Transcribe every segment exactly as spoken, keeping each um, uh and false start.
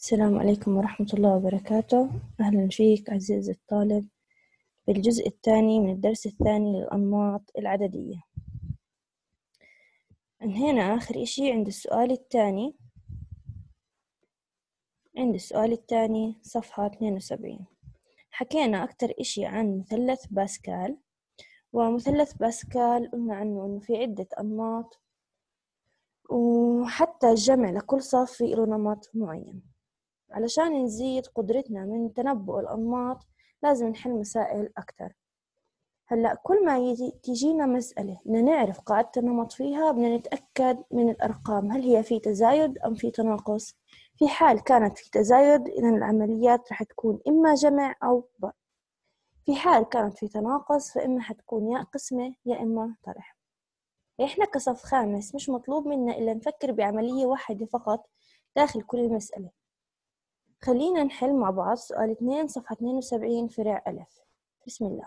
السلام عليكم ورحمة الله وبركاته. أهلا فيك عزيزي الطالب بالجزء الثاني من الدرس الثاني للأنماط العددية. هنا آخر إشي عند السؤال الثاني عند السؤال الثاني صفحة اثنين وسبعين. حكينا أكتر إشي عن مثلث باسكال، ومثلث باسكال قلنا عنه إنه في عدة أنماط، وحتى الجمع لكل صف في له نمط معين. علشان نزيد قدرتنا من تنبؤ الأنماط لازم نحل مسائل أكتر. هلأ كل ما يجي تجينا مسألة بدنا نعرف قاعدة النمط فيها، بدنا نتأكد من الأرقام هل هي في تزايد أم في تناقص. في حال كانت في تزايد إذن العمليات رح تكون إما جمع أو ضرب. في حال كانت في تناقص فإما حتكون يا قسمة يا إما طرح. إحنا كصف خامس مش مطلوب منا إلا نفكر بعملية واحدة فقط داخل كل المسألة. خلينا نحل مع بعض سؤال اثنين صفحة اثنين وسبعين فرع ألف. بسم الله.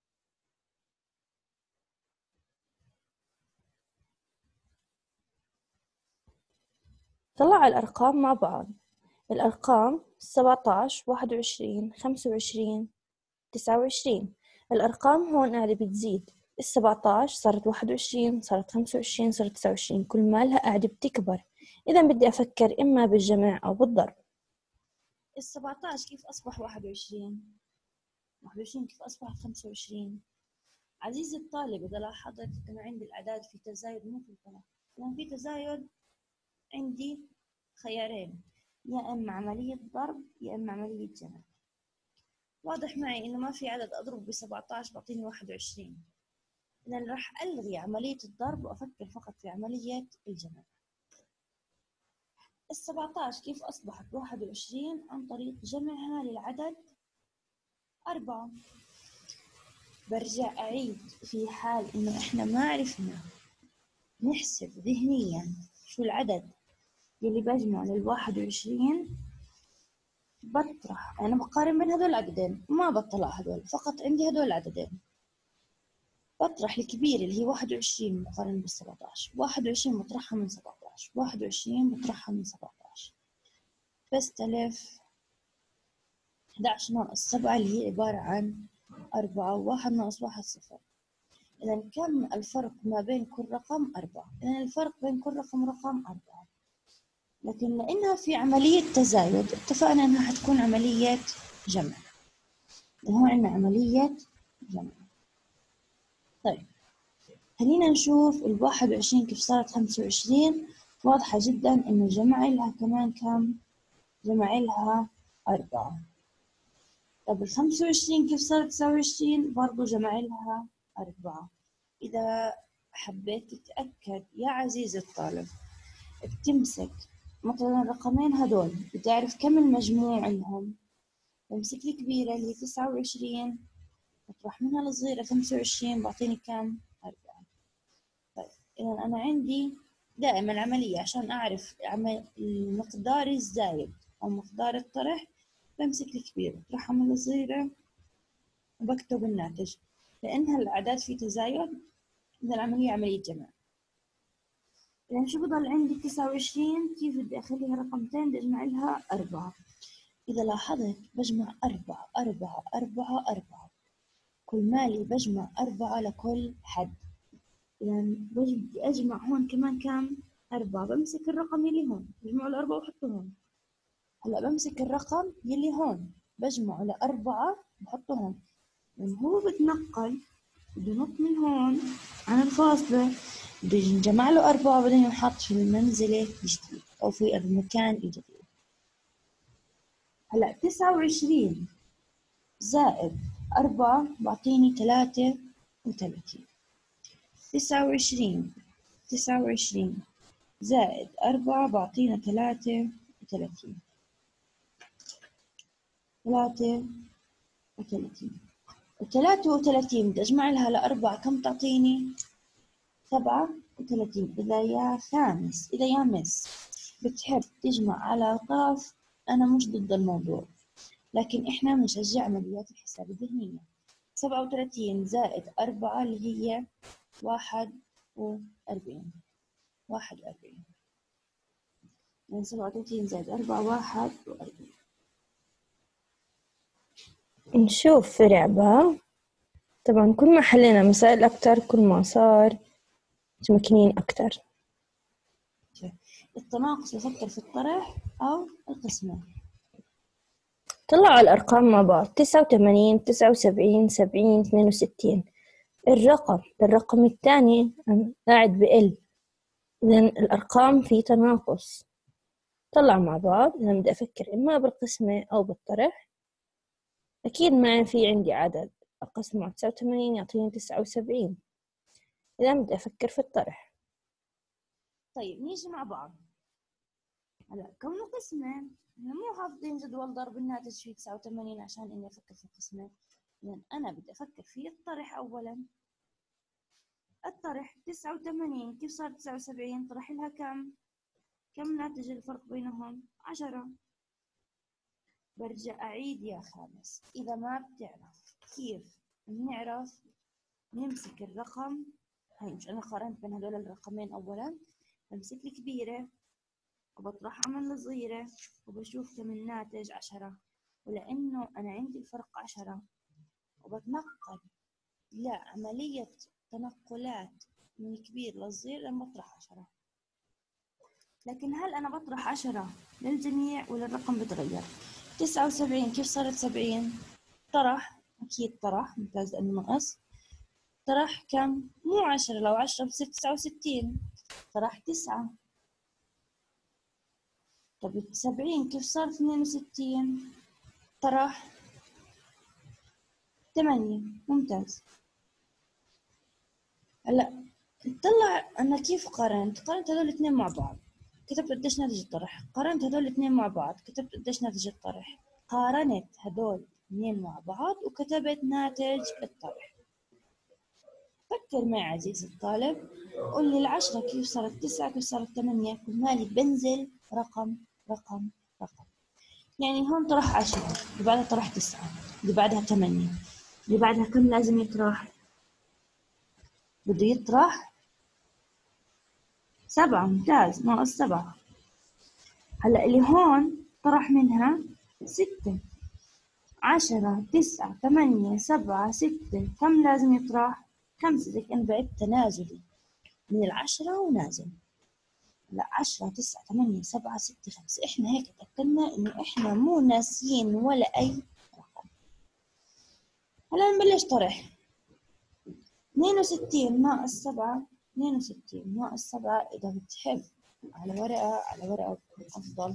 طلع الأرقام مع بعض. الأرقام سبعتاش، واحد وعشرين، خمسة وعشرين، تسعة وعشرين. الأرقام هون قاعدة بتزيد، السبعتاش صارت واحد وعشرين، صارت خمسة وعشرين، صارت تسعة وعشرين، كل ما لها قاعدة بتكبر. إذا بدي أفكر إما بالجمع أو بالضرب. السبعتاش كيف أصبح واحد وعشرين؟ واحد وعشرين كيف أصبحت خمسة وعشرين؟ عزيزي الطالب، إذا لاحظت أنا عندي الأعداد في تزايد مو في تناقص. لأن في تزايد عندي خيارين، يا إما عملية ضرب يا إما عملية جمع. واضح معي إنه ما في عدد أضرب بسبعتاش بعطيني واحد وعشرين، إذن راح ألغي عملية الضرب وأفكر فقط في عملية الجمع. السبعتاش كيف أصبحت واحد وعشرين؟ عن طريق جمعها للعدد أربعة. برجع أعيد، في حال إنه إحنا ما عرفنا نحسب ذهنيا شو العدد يلي بجمع للواحد وعشرين، بطرح. أنا بقارن بين هدول العددين، ما بطلع هدول، فقط عندي هدول العددين. بطرح الكبير اللي هي واحد وعشرين مقارنة بالسبعتاش، واحد وعشرين بطرحها من سبعتاش، واحد وعشرين بطرحها من سبعتاش، بستلف أحد عشر ناقص سبعة اللي هي عبارة عن أربعة، وواحد ناقص واحد صفر. إذا كم الفرق ما بين كل رقم؟ أربعة. إذا الفرق بين كل رقم ورقم أربعة. لكن لأنها في عملية تزايد اتفقنا إنها حتكون عملية جمع. هو عندنا عملية جمع. طيب خلينا نشوف الواحد وعشرين كيف صارت خمسة وعشرين. واضحة جدا إنه جمع لها كمان كم؟ جمع لها أربعة. طب الخمسة وعشرين كيف صارت تسعة وعشرين؟ برضو جمع لها أربعة. إذا حبيت تتأكد يا عزيزي الطالب، بتمسك مثلا الرقمين هدول بتعرف كم المجموع لهم، بمسك الكبيرة اللي هي تسعة وعشرين بطرح منها الصغيرة خمسة وعشرين بعطيني كم؟ أربعة. طيب إذا أنا عندي دائما العملية عشان أعرف المقدار الزايد أو مقدار الطرح، بمسك الكبيرة بطرحها من الصغيرة وبكتب الناتج. لأنها الأعداد في تزايد إذا العملية عملية جمع. إذا شو بضل عندي؟ تسعة وعشرين كيف بدي أخليها رقمتين؟ بدي أجمع لها أربعة. إذا لاحظت بجمع أربعة أربعة أربعة أربعة، كل مالي بجمع أربعة لكل حد. إذا بدي أجمع هون كمان كم؟ أربعة. بمسك الرقم يلي هون بجمعه لأربعة وحطه هون. هلا بمسك الرقم يلي هون بجمعه لأربعة بحطه هون. لأن هو بتنقل بده ينط من هون عن الفاصلة، بده ينجمع له أربعة وبعدين ينحط في المنزلة الجديد أو في المكان الجديد. هلا تسعة وعشرين زائد أربعة بعطيني ثلاثة وثلاثين. تسعة وعشرين تسعة وعشرين زائد أربعة بعطينا ثلاثة وثلاثين. ثلاثة وثلاثين. الثلاثة وثلاثين بدي أجمع لها لأربعة كم تعطيني؟ سبعة وثلاثين. إذا يا خامس إذا يا مس بتحب تجمع على طرف، أنا مش ضد الموضوع، لكن إحنا بنشجع عمليات الحساب الذهنية. سبعة وثلاثين زائد أربعة اللي هي واحد وأربعين. واحد وأربعين. يعني سبعة وثلاثين زائد أربعة واحد وأربعين. نشوف فرع ب. طبعا كل ما حلينا مسائل أكتر كل ما صار متمكنين أكتر. التناقص بفكر في الطرح أو القسمة. طلعوا الأرقام مع بعض، تسعة وثمانين، تسعة وسبعين، سبعين، اثنين وستين. الرقم الرقم الثاني قاعد بقل، إذن الأرقام في تناقص. طلع مع بعض. إذا بدي أفكر إما بالقسمة أو بالطرح، أكيد ما في عندي عدد أقسم على تسعة وثمانين يعطيني تسعة وسبعين. إذا بدي أفكر في الطرح. طيب نيجي مع بعض. هلا كونه قسمة مو حافظين جدول ضرب الناتج في تسعة وثمانين عشان إني أفكر في القسمة. يعني أنا بدي أفكر في الطرح أولاً. الطرح تسعة وثمانين كيف صار تسعة وسبعين؟ طرح لها كم؟ كم ناتج الفرق بينهم؟ عشرة. برجع أعيد يا خامس، إذا ما بتعرف كيف نعرف نمسك الرقم. هاي مش أنا قارنت بين هدول الرقمين أولاً، بمسك الكبيرة وبطرحها من الصغيرة وبشوف كم الناتج عشرة، ولأنه أنا عندي الفرق عشرة وبتنقل لعملية تنقلات من الكبير للصغير لما بطرح عشرة. لكن هل أنا بطرح عشرة للجميع ولا الرقم بتغير؟ تسعة وسبعين كيف صارت سبعين؟ طرح، أكيد طرح، ممتاز لأنه نقص. طرح كم؟ مو عشرة، لو عشرة بتصير تسعة وستين، طرح تسعة. طب سبعين كيف صار اثنين وستين؟ طرح ثمانية، ممتاز. هلا طلع أنا كيف قارنت؟ قارنت هذول الاثنين مع بعض، كتبت قديش ناتج الطرح. قارنت هذول الاثنين مع بعض، كتبت قديش ناتج الطرح. قارنت هذول الاثنين مع بعض وكتبت ناتج الطرح. فكر معي عزيزي الطالب، قل لي العشرة كيف صارت تسعة، كيف صارت ثمانية. كل مالي بنزل رقم رقم رقم. يعني هون طرح عشرة، اللي بعدها طرح تسعة، اللي بعدها ثمانية، اللي بعدها كم لازم يطرح؟ بده يطرح سبعة، ممتاز، ناقص سبعة. هلا اللي هون طرح منها ستة. عشرة، تسعة، ثمانية، سبعة، ستة، كم لازم يطرح؟ خمسة. لك أنا بعد تنازلي من العشرة ونازل. لا عشرة، تسعة، ثمانية، سبعة، ستة، خمسة. إحنا هيك تأكدنا إنه إحنا مو ناسيين ولا أي رقم. هلا نبلش طرح. اثنين وستين ناقص سبعة، اثنين وستين ناقص سبعة. إذا بتحب على ورقة، على ورقة أفضل.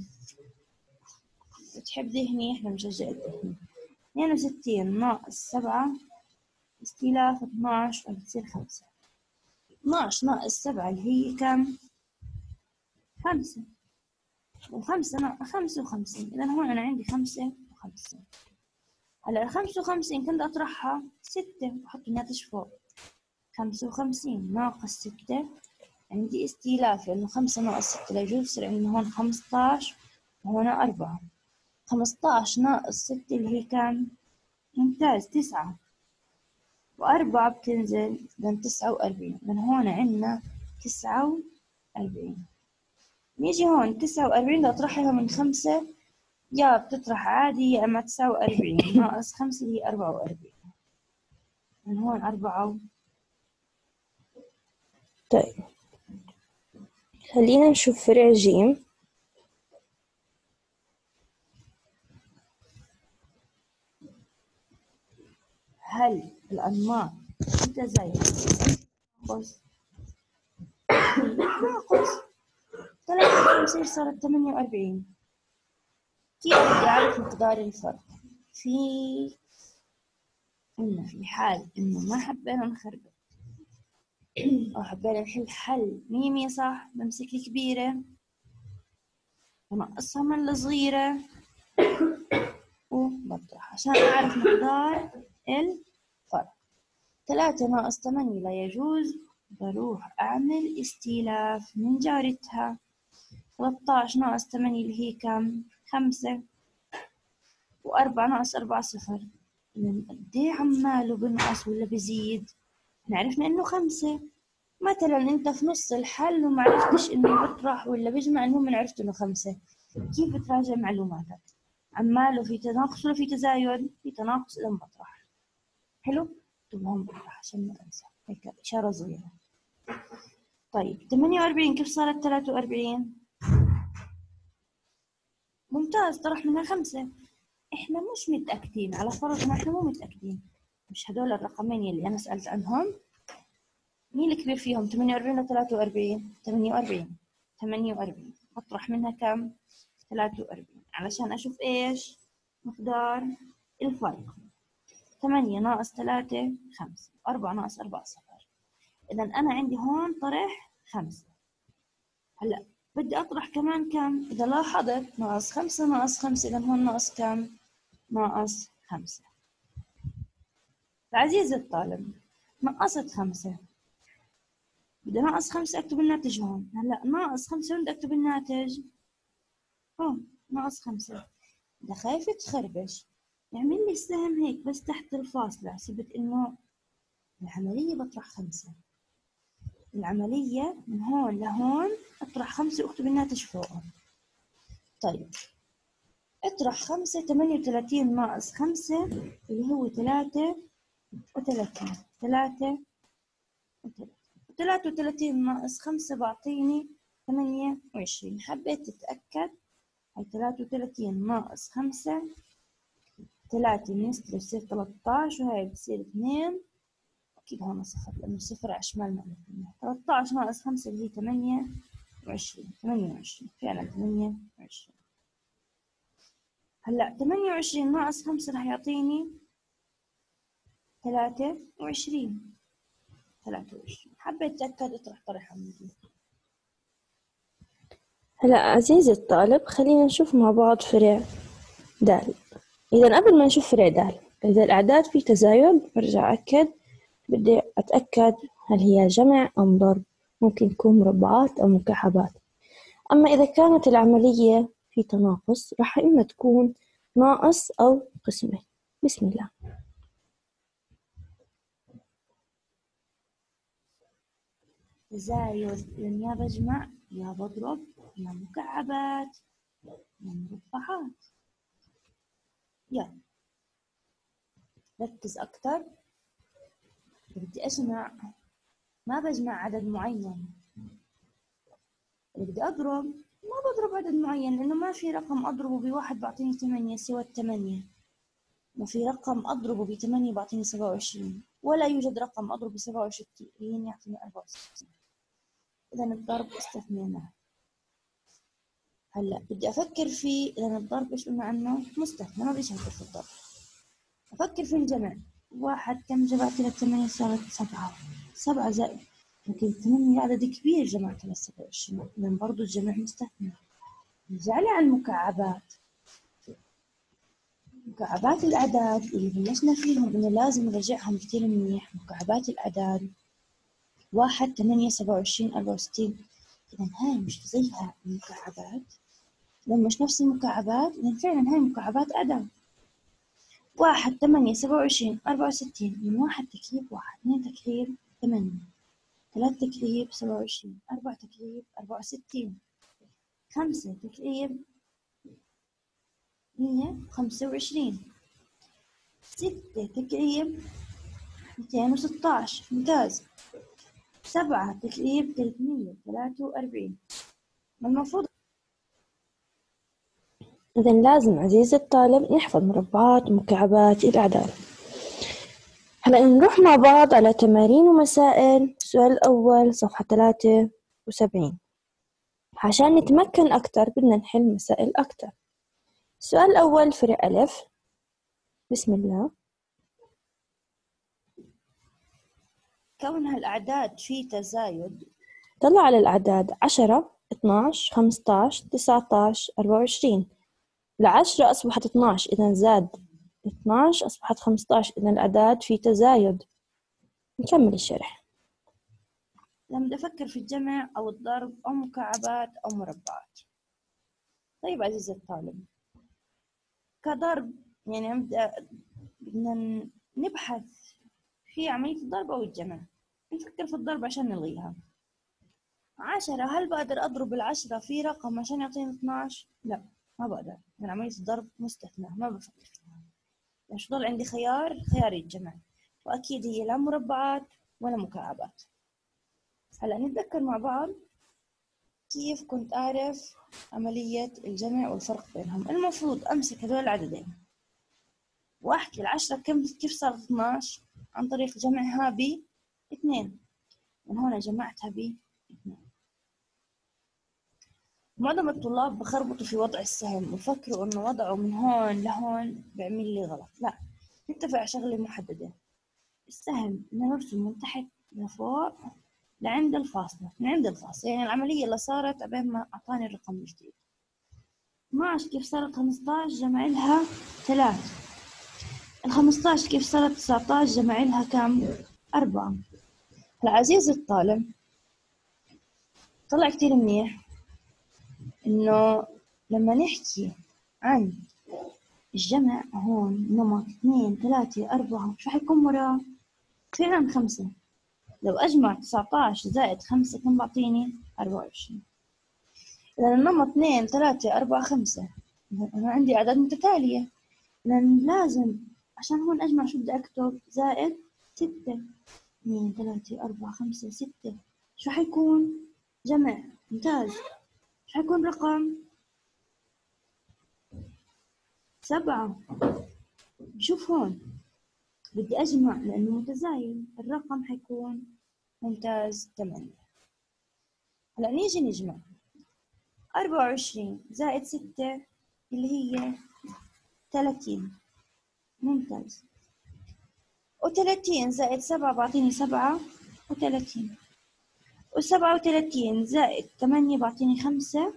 بتحب ذهني، إحنا بنشجع الذهني. اثنين وستين ناقص سبعة استيلاف اثناعش، بتصير خمسة. اثناعش ناقص سبعة اللي هي كم؟ خمسة. وخمسة ناقص خمسة وخمسين، إذا هون أنا عندي خمسة وخمسين. هلا خمسة وخمسين كنت أطرحها ستة وأحط الناتج فوق. خمسة وخمسين ناقص ستة عندي استيلاف، لأنه خمسة ناقص ستة لا يجوز، يصير عندنا هون خمسطاش وهون أربعة. خمسطاش ناقص ستة اللي هي كم؟ ممتاز، تسعة. وأربعة بتنزل، إذا تسعة وأربعين. إذا هون عندنا تسعة وأربعين. نيجي هون تسعة وأربعين بدي أطرحها من خمسة، يا بتطرح عادي يا أما تسعة وأربعين ناقص خمسة اللي هي أربعة وأربعين. من هون أربعة. طيب خلينا نشوف فرع جيم. هل الأنماط متزايدة ناقص؟ ناقص ثلاثة وخمسين صارت ثمانية وأربعين. كيف بدي أعرف مقدار الفرق؟ في قلنا في حال إنه ما حبينا نخربط أو حبينا نحل حل مية مية صح، بمسك الكبيرة ونقصها من الصغيرة وبطرح عشان أعرف مقدار الفرق. ثلاثة ناقص ثمانية لا يجوز، بروح أعمل استيلاف من جارتها. ثلاثة عشر ناقص ثمانية اللي هي كم؟ خمسة. وأربعة ناقص أربعة صفر. إذا قديه عماله بنقص ولا بزيد؟ عرفنا إنه خمسة، مثلا انت في نص الحل وما عرفتش انه بيطرح ولا بيجمع، المهم عرفت انه خمسة، كيف بتراجع معلوماتك؟ عماله في تناقص ولا في تزايد؟ في تناقص اذا بطرح. حلو، اكتب هون بطرح عشان ما انسى، هيك اشاره صغيره. طيب ثمانية وأربعين كيف صارت ثلاثة وأربعين؟ ممتاز، طرح منها خمسة. احنا مش متأكدين، على فرض ان احنا مو متأكدين، مش هدول الرقمين اللي انا سألت عنهم، مين الكبير فيهم؟ ثمانية وأربعين و ثلاثة وأربعين؟ ثمانية وأربعين. ثمانية وأربعين بطرح منها كم؟ ثلاثة وأربعين، علشان اشوف ايش مقدار الفرق. ثمانية ناقص ثلاثة خمسة، أربعة ناقص أربعة صفر. إذا أنا عندي هون طرح خمسة. هلا بدي أطرح كمان كم؟ إذا لاحظت ناقص خمسة ناقص خمسة، إذا هون ناقص كم؟ ناقص خمسة. عزيزي الطالب، نقصت خمسة، بدي ناقص خمسة أكتب الناتج هون. هلا ناقص خمسة بدي أكتب الناتج هون، ناقص خمسة. إذا خايفة تخربش اعمل لي السهم هيك بس تحت الفاصلة، حسبت إنه العملية بطرح خمسة، العملية من هون لهون أطرح خمسة واكتب الناتج فوقه. طيب اطرح خمسة، ثمانية وثلاثين ناقص خمسة اللي هو ثلاثة وثلاثين، ثلاثة وثلاثين، ثلاثة وثلاثين ناقص خمسة بعطيني ثمانية وعشرين. حبيت تتأكد، هاي ثلاثة وثلاثين ناقص خمسة، ثلاثة بنسبة بصير ثلاثة عشر، وهاي بصير اثنين، أكيد هون صفر لأنه صفر على شمال معناته ثلاثة عشر ناقص خمسة اللي هي ثمانية وعشرين، ثمانية وعشرين فعلا ثمانية وعشرين. هلا ثمانية وعشرين ناقص خمسة رح يعطيني ثلاثة وعشرين، ثلاثة وعشرين. حبيت أتأكد اطرح طرح عمودي. هلا عزيزي الطالب خلينا نشوف مع بعض فرع دال. إذا قبل ما نشوف فرع دال، إذا الأعداد في تزايد برجع أكد، بدي أتأكد هل هي جمع أم ضرب، ممكن تكون مربعات أو مكعبات. أما إذا كانت العملية في تناقص راح إما تكون ناقص أو قسمة. بسم الله. تزايد يا بجمع يا بضرب يا مكعبات يا مربعات. يلا ركز أكتر، بدي أجمع ما بجمع عدد معين، بدي أضرب ما بضرب عدد معين، لأنه ما في رقم أضربه بواحد بعطيني ثمانية سوى الثمانية، ما في رقم أضربه بثمانية بعطيني سبعة وعشرين، ولا يوجد رقم أضربه بسبعة وعشرين يعطيني أربعة وستين. إذا الضرب استثنيناه. هلا بدي أفكر في، إذا الضرب إيش قلنا عنه؟ مستثنى، ما بديش أفكر في الضرب، أفكر في الجمع. واحد كم جمعت لك ثمانية؟ صارت سبعة، سبعة زائد، لكن ثمانية عدد كبير جمعت لك سبعة وعشرين، إذا برضو الجمع مستثنى. نرجع لي على المكعبات. مكعبات الأعداد اللي بلشنا فيهم إنه لازم نرجعهم كتير منيح. مكعبات الأعداد واحد، ثمانية، سبعة وعشرين، أربعة وستين، إذا هاي مش زيها المكعبات، لما مش نفس المكعبات إذا فعلا هاي مكعبات أعداد. واحد، ثمانية، سبعة وعشرين، أربعة وستين، من واحد تكعيب واحد، اثنين تكعيب ثمانية، ثلاث تكعيب سبعة وعشرين، أربعة تكعيب أربعة وستين، خمسة تكعيب مية وخمسة وعشرين، ستة تكعيب مئتين وستة عشر، ممتاز. سبعة تكعيب ثلاثمية وثلاثة وأربعين. المفروض إذا لازم عزيزي الطالب نحفظ مربعات ومكعبات الأعداد. هلأ نروح مع بعض على تمارين ومسائل. السؤال الأول صفحة ثلاثة وسبعين. عشان نتمكن أكتر بدنا نحل مسائل أكتر. السؤال الأول فرع ألف. بسم الله. كون هالأعداد في تزايد، طلع على الأعداد عشرة، اثناعش، خمستاش، تسعتاش، أربعة وعشرين. العشرة أصبحت اثناش، إذا زاد اثناش أصبحت خمستاش، إذا الأعداد في تزايد. نكمل الشرح. لما بدي أفكر في الجمع أو الضرب أو مكعبات أو مربعات. طيب عزيزي الطالب، كضرب يعني بدنا نبحث في عملية الضرب أو الجمع. نفكر في الضرب عشان نلغيها. عشرة، هل بقدر أضرب العشرة في رقم عشان يعطيني اثناعش؟ لا، ما بقدر، من عملية الضرب مستثنى، ما بفكر فيها. مش ضل عندي خيار خيار الجمع، وأكيد هي لا مربعات ولا مكعبات. هلا نتذكر مع بعض كيف كنت أعرف عملية الجمع والفرق بينهم. المفروض أمسك هدول العددين وأحكي العشرة كم كيف صارت اثناعش عن طريق جمعها باثنين. من هنا جمعتها باثنين. معظم الطلاب بخربطوا في وضع السهم وفكروا إنه وضعه من هون لهون بيعمل لي غلط. لا، نتفق على شغلة محددة. السهم نرسم من تحت لفوق لعند الفاصلة، من عند الفاصلة، يعني العملية اللي صارت قبل ما أعطاني الرقم الجديد. اثناعش كيف صارت خمسطعش جمع لها ثلاثة. الخمسطعش كيف صارت تسعطعش جمع لها كم؟ أربعة. العزيز الطالب، طلع كتير منيح إنه لما نحكي عن الجمع هون نمط اثنين ثلاثة أربعة شو حيكون وراه؟ فعلا خمسة. لو أجمع تسعطعش زائد خمسة كم بعطيني؟ أربعة وعشرين. إذا النمط اثنين ثلاثة أربعة خمسة، أنا عندي أعداد متتالية، لأن لازم عشان هون أجمع شو بدي أكتب؟ زائد ستة. اثنين ثلاثة أربعة خمسة ستة، شو حيكون؟ جمع. ممتاز. شو حيكون رقم؟ سبعة. شوف هون بدي أجمع لأنه متزايد، الرقم حيكون ممتاز ثمانية. هلا نيجي نجمع أربعة وعشرين زائد ستة اللي هي ثلاثين. ممتاز. وثلاثين زائد سبعة بعطيني سبعة وثلاثين. وسبعة وثلاثين زائد ثمانية بعطيني خمسة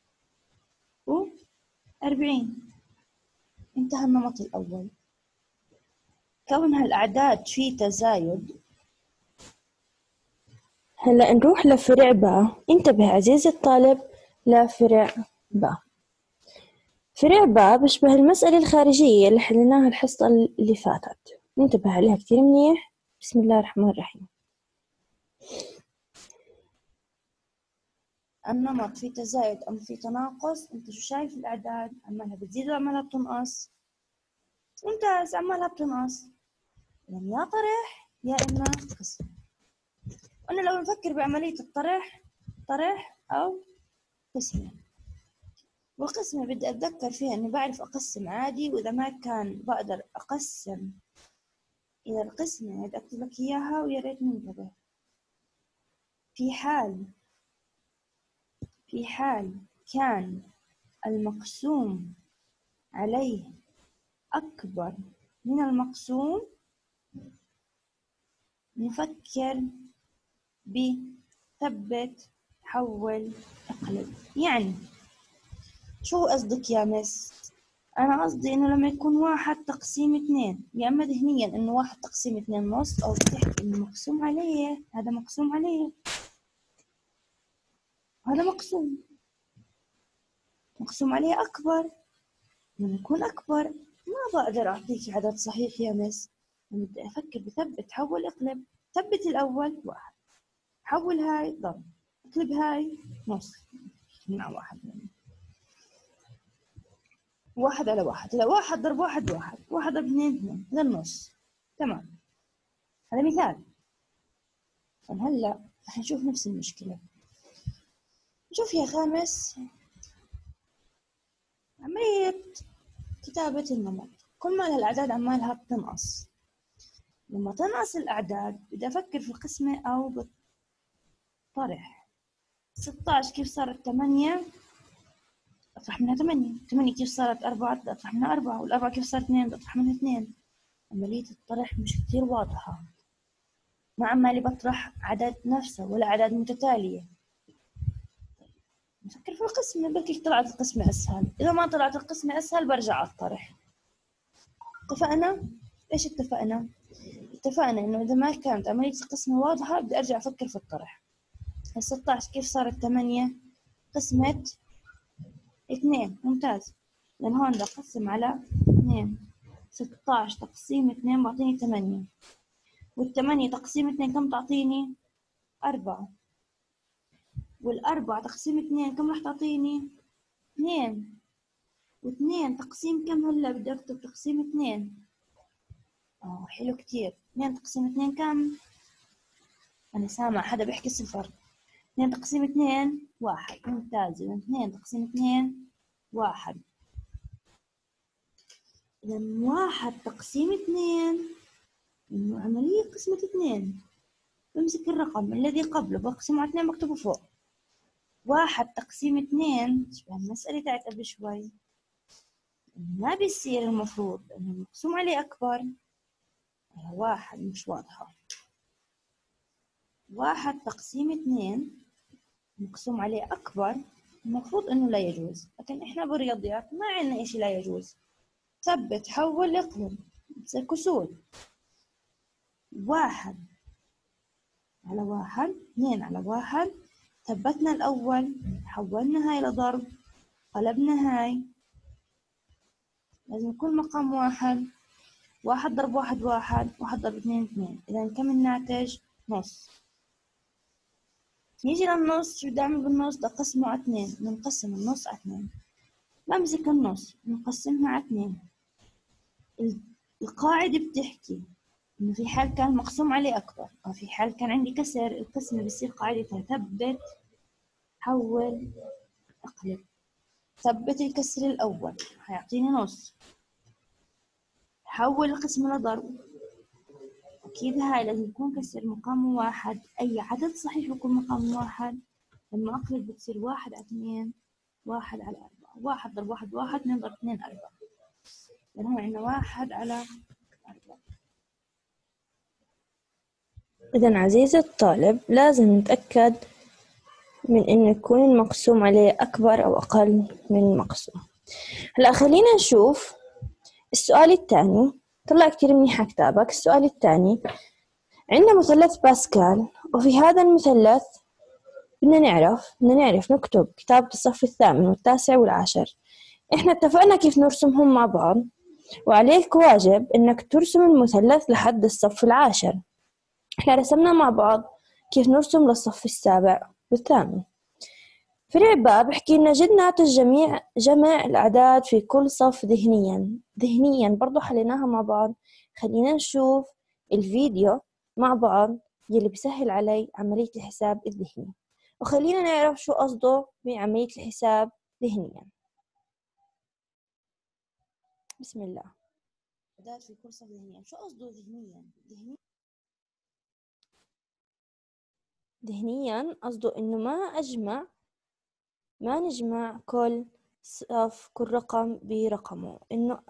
وأربعين. انتهى النمط الأول. كون هالأعداد في تزايد. هلا نروح لفرع باء. انتبه عزيزي الطالب لفرع باء. فرع باء بشبه المسألة الخارجية اللي حليناها الحصة اللي فاتت، ننتبه عليها كتير منيح. بسم الله الرحمن الرحيم. النمط في تزايد أم في تناقص؟ أنت شو شايف الأعداد؟ عمالها بتزيد وعمالها بتنقص؟ ممتاز، عمالها بتنقص، يعني يا طرح يا إما قسم. أنا لو نفكر بعملية الطرح، طرح أو قسمة. والقسمة بدي أتذكر فيها إني بعرف أقسم عادي، وإذا ما كان بقدر أقسم إلى القسمة بدي أكتب لك إياها ويا ريت ننتبه. في حال في حال كان المقسوم عليه أكبر من المقسوم نفكر بثبت حول اقلب. يعني شو قصدك يا مس؟ أنا قصدي إنه لما يكون واحد تقسيم اثنين، يا إما ذهنيا إنه واحد تقسيم اثنين نص، أو بتحكي إنه مقسوم عليه، هذا مقسوم عليه، هذا مقسوم مقسوم عليه أكبر. لما يكون أكبر ما بقدر أعطيك عدد صحيح يا مس، بدي أفكر بثبت حول اقلب. ثبت الأول واحد، حول هاي ضرب، اقلب هاي نص، مع واحد يعني. واحد على واحد، لا واحد ضرب واحد واحد، واحد ضرب اثنين اثنين، هذا النص. تمام، هذا مثال. هلا رح نشوف نفس المشكلة. نشوف يا خامس عملية كتابة النمط. كل ما الأعداد عمالها بتنقص، لما تنقص الأعداد بدي أفكر في القسمة أو بالطرح. ستة عشر كيف صارت ثمانية؟ أطرح منها ثمانية. ثمانية كيف صارت أربعة؟ بدي أطرح منها أربعة. والأربعة كيف صارت اثنين؟ بدي أطرح منها اثنين. عملية الطرح مش كتير واضحة، ما عمالي بطرح عدد نفسه ولا أعداد متتالية. نفكر في القسمة، بلكي طلعت القسمة أسهل. إذا ما طلعت القسمة أسهل برجع على الطرح. اتفقنا؟ إيش اتفقنا؟ اتفقنا إنه إذا ما كانت عملية القسمة واضحة بدي أرجع أفكر في الطرح. ستة عشر كيف صارت ثمانية؟ قسمة اثنين. ممتاز، لأن هون بدي أقسم على اثنين. ستة عشر تقسيم اثنين بعطيني ثمانية. والثمانية تقسيم اثنين كم تعطيني؟ أربعة. والأربعة تقسيم اثنين كم راح تعطيني؟ اثنين. واثنين تقسيم كم هلا بدي أكتب تقسيم اثنين؟ آه حلو كتير. اثنين تقسيم اثنين كم؟ أنا سامع حدا بيحكي صفر. اثنين تقسيم اثنين واحد. ممتاز. إذا اثنين تقسيم اثنين واحد. إذا واحد تقسيم اثنين إنه عملية قسمة اثنين. بمسك الرقم الذي قبله بقسمه على اثنين بكتبه فوق. واحد تقسيم اثنين شبه المسألة تاعت قبل شوي. ما بيصير المفروض إنه المقسوم عليه أكبر. واحد مش واضحة. واحد تقسيم اثنين مقسوم عليه أكبر المفروض إنه لا يجوز، لكن إحنا بالرياضيات ما عندنا إشي لا يجوز. ثبت حول اقلب بتصير كسور. واحد على واحد. اثنين على واحد. ثبتنا الأول حولنا هاي لضرب قلبنا هاي. لازم يكون مقام واحد. واحد ضرب واحد واحد. واحد ضرب اثنين اثنين. إذا كم الناتج؟ نص. نيجي للنص. شو بدي أعمل بالنص؟ بدي أقسمه على اثنين. بنقسم النص على اثنين. بمسك النص بنقسمها على اثنين. القاعدة بتحكي إنه في حال كان مقسوم عليه أكبر أو في حال كان عندي كسر القسمة بصير قاعدتها ثبت حول اقلب. ثبت الكسر الأول هيعطيني نص. حول القسمة لضرب. أكيد هاي لازم يكون كسر مقامه واحد. أي عدد صحيح بيكون مقامه واحد. لما أقلب بتصير واحد على اثنين. واحد على أربعة. واحد ضرب واحد واحد. اثنين ضرب اثنين أربعة. لأن هو عندنا واحد على أربعة. إذا عزيزي الطالب لازم نتأكد من إنه يكون المقسوم عليه أكبر أو أقل من المقسوم. هلا خلينا نشوف السؤال الثاني. طلع كتير منيح كتابك. السؤال الثاني عندنا مثلث باسكال، وفي هذا المثلث بدنا نعرف بدنا نعرف نكتب كتابة الصف الثامن والتاسع والعاشر. إحنا اتفقنا كيف نرسمهم مع بعض، وعليك واجب إنك ترسم المثلث لحد الصف العاشر. إحنا رسمنا مع بعض كيف نرسم للصف السابع والثامن. في العبارة بحكي لنا جد ناتج جميع جمع الأعداد في كل صف ذهنيا. ذهنيا برضو حليناها مع بعض. خلينا نشوف الفيديو مع بعض يلي بيسهل علي عملية الحساب الذهني، وخلينا نعرف شو قصده بعملية الحساب ذهنيا. بسم الله. أعداد في كل صف ذهنيا. شو قصده ذهنيا؟ ذهنيا ذهنيا قصده إنه ما أجمع ما نجمع كل صف كل رقم برقمه، إنه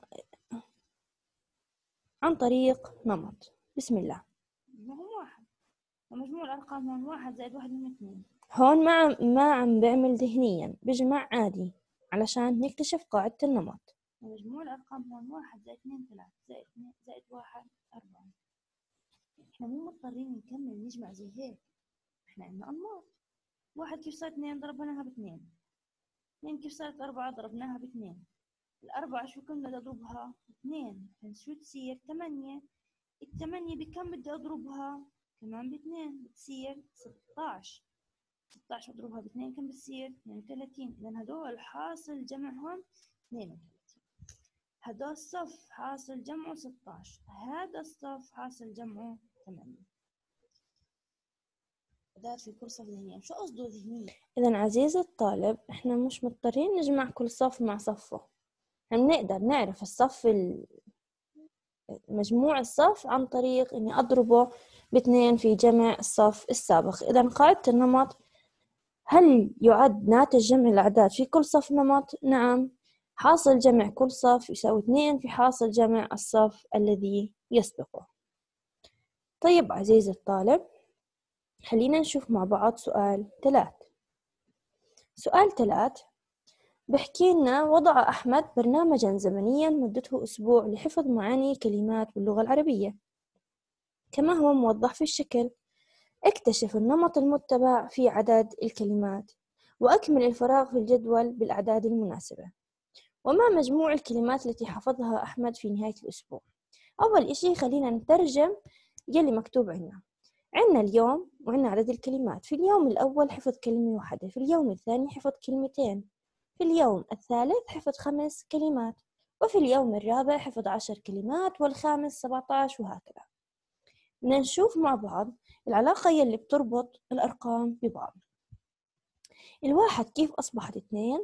عن طريق نمط. بسم الله. هم واحد. ومجموع الأرقام هون واحد زائد واحد من اثنين. هون ما عم ما عم بعمل ذهنيا، بجمع عادي علشان نكتشف قاعدة النمط. ومجموع الأرقام هون واحد زائد اثنين ثلاثة زائد اثنين زائد واحد أربعة. إحنا مو مضطرين نكمل نجمع زي هيك. إحنا عندنا أنماط. واحد كيف صار اثنين ضربناها باثنين. اثنين كيف صارت أربعة ضربناها باثنين. الأربعة شو كم بدي أضربها؟ اثنين. شو تصير؟ ثمانية. الثمانية بكم بدي أضربها؟ كمان باثنين بتصير ستة عشر. ستة عشر أضربها باثنين كم بتصير؟ اثنين وثلاثين. إذا هدول حاصل جمعهم اثنين وثلاثين. هذا الصف حاصل جمعه ستة عشر. هذا الصف حاصل جمعه ثمانية. أعداد في كل صف ذهنيا. شو قصده ذهنيا؟ إذا عزيزي الطالب إحنا مش مضطرين نجمع كل صف مع صفه. إحنا بنقدر نعرف الصف مجموع الصف عن طريق إني أضربه باثنين في جمع الصف السابق. إذا قاعدة النمط، هل يعد ناتج جمع الأعداد في كل صف نمط؟ نعم. حاصل جمع كل صف يساوي اثنين في حاصل جمع الصف الذي يسبقه. طيب عزيزي الطالب، خلينا نشوف مع بعض سؤال ثلاث. سؤال ثلاث بحكي لنا وضع أحمد برنامجا زمنيا مدته أسبوع لحفظ معاني كلمات باللغة العربية كما هو موضح في الشكل. اكتشف النمط المتبع في عدد الكلمات وأكمل الفراغ في الجدول بالأعداد المناسبة. وما مجموع الكلمات التي حفظها أحمد في نهاية الأسبوع؟ أول إشي خلينا نترجم يلي مكتوب عنا. عنا اليوم وعنا عدد الكلمات. في اليوم الأول حفظ كلمة واحدة، في اليوم الثاني حفظ كلمتين، في اليوم الثالث حفظ خمس كلمات، وفي اليوم الرابع حفظ عشر كلمات، والخامس سبعة عشر، وهكذا. بدنا نشوف مع بعض العلاقة يلي بتربط الأرقام ببعض. الواحد كيف أصبحت اثنين،